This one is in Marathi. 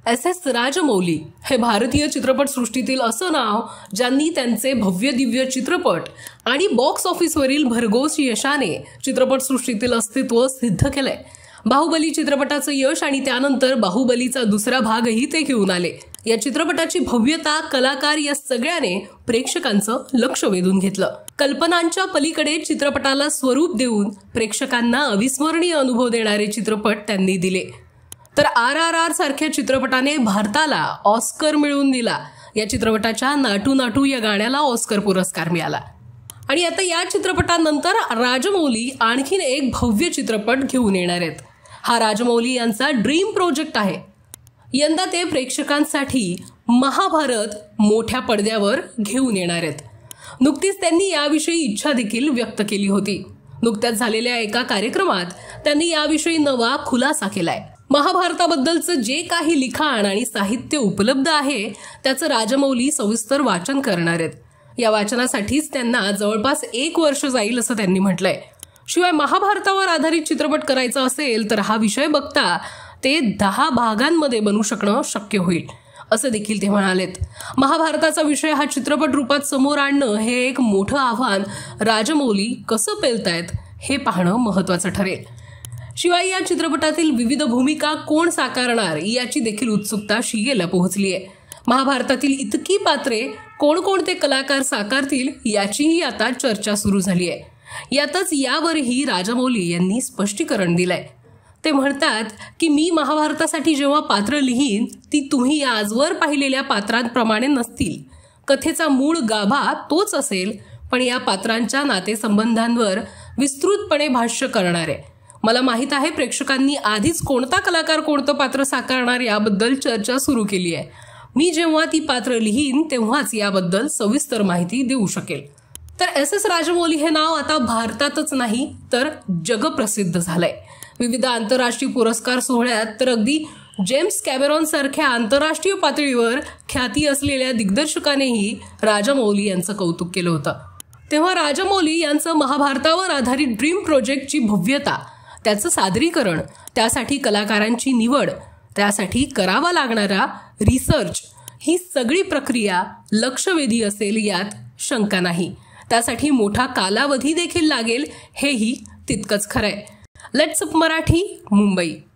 एस राजमौली हे भारतीय चित्रपटसृष्टीतील असं नाव ज्यांनी त्यांचे भव्य दिव्य चित्रपट आणि बॉक्स ऑफिसवरील भरघोस यशाने चित्रपटसृष्टीतील अस्तित्व सिद्ध केलंय। बाहुबली चित्रपटाचं यश आणि त्यानंतर बाहुबलीचा दुसरा भागही ते घेऊन आले। या चित्रपटाची भव्यता, कलाकार या सगळ्याने प्रेक्षकांचं लक्ष वेधून घेतलं। कल्पनांच्या पलीकडे चित्रपटाला स्वरूप देऊन प्रेक्षकांना अविस्मरणीय अनुभव देणारे चित्रपट त्यांनी दिले। तर RRR सारख्या चित्रपटाने भारताला ऑस्कर मिळवून दिला। या चित्रपटाच्या नाटू नाटू या गाण्याला ऑस्कर पुरस्कार मिळाला। आणि आता या चित्रपटानंतर राजमौली आणखीन एक भव्य चित्रपट घेऊन येणार आहेत। हा राजमौली यांचा ड्रीम प्रोजेक्ट आहे। यंदा ते प्रेक्षकांसाठी महाभारत मोठ्या पडद्यावर घेऊन येणार आहेत। नुकतीच त्यांनी याविषयी इच्छा देखील व्यक्त केली होती। नुकत्याच झालेल्या एका कार्यक्रमात त्यांनी याविषयी नवा खुलासा केलाय। महाभारताबद्दलचं जे काही लिखाण आणि साहित्य उपलब्ध आहे त्याचं राजमौली सविस्तर वाचन करणार आहेत। या वाचनासाठीच त्यांना जवळपास 1 वर्ष जाईल असं त्यांनी म्हटलंय। शिवाय महाभारतावर आधारित चित्रपट करायचा असेल तर हा विषय बघता ते 10 भागांमध्ये बनू शकणं शक्य होईल असं देखील ते म्हणालेत। महाभारताचा विषय हा चित्रपट रूपात समोर आणणं हे एक मोठं आव्हान राजमौली कसं पेलतायत हे पाहणं महत्त्वाचं ठरेल। शिवाय या चित्रपटातील विविध भूमिका कोण साकारणार याची देखील उत्सुकता शिगेला पोहोचली आहे। महाभारतातील इतकी पात्रे कोणकोणते कलाकार साकारतील याचीही आता चर्चा सुरू झाली आहे। यातच यावरही राजमौली यांनी स्पष्टीकरण दिलंय। ते म्हणतात की मी महाभारतासाठी जेव्हा पात्र लिहीन ती तुम्ही आजवर पाहिलेल्या पात्रांप्रमाणे नसतील। कथेचा मूळ गाभा तोच असेल, पण या पात्रांच्या नातेसंबंधांवर विस्तृतपणे भाष्य करणार आहे। मला माहित आहे प्रेक्षकांनी आधीच कोणता कलाकार कोणतं पात्र साकारणार याबद्दल चर्चा सुरू केली आहे। मी जेव्हा ती पात्र लिहीन तेव्हाच याबद्दल सविस्तर माहिती देऊ शकेल। तर एस राजमौली हे नाव आता भारतातच नाही तर जगप्रसिद्ध झालंय। विविध आंतरराष्ट्रीय पुरस्कार सोहळ्यात तर अगदी जेम्स कॅमेरॉन सारख्या आंतरराष्ट्रीय पातळीवर ख्याती असलेल्या दिग्दर्शकानेही राजमौली यांचं कौतुक केलं होतं। तेव्हा राजमौली यांचं महाभारतावर आधारित ड्रीम प्रोजेक्टची भव्यता, त्याचं सादरीकरण, त्यासाठी कलाकारांची निवड, त्यासाठी करावा लागणारा रिसर्च, ही सगळी प्रक्रिया लक्षवेधी असेल यात शंका नाही। त्यासाठी मोठा कालावधी देखील लागेल हेही तितकंच खरंय। Let's up Marathi, Mumbai.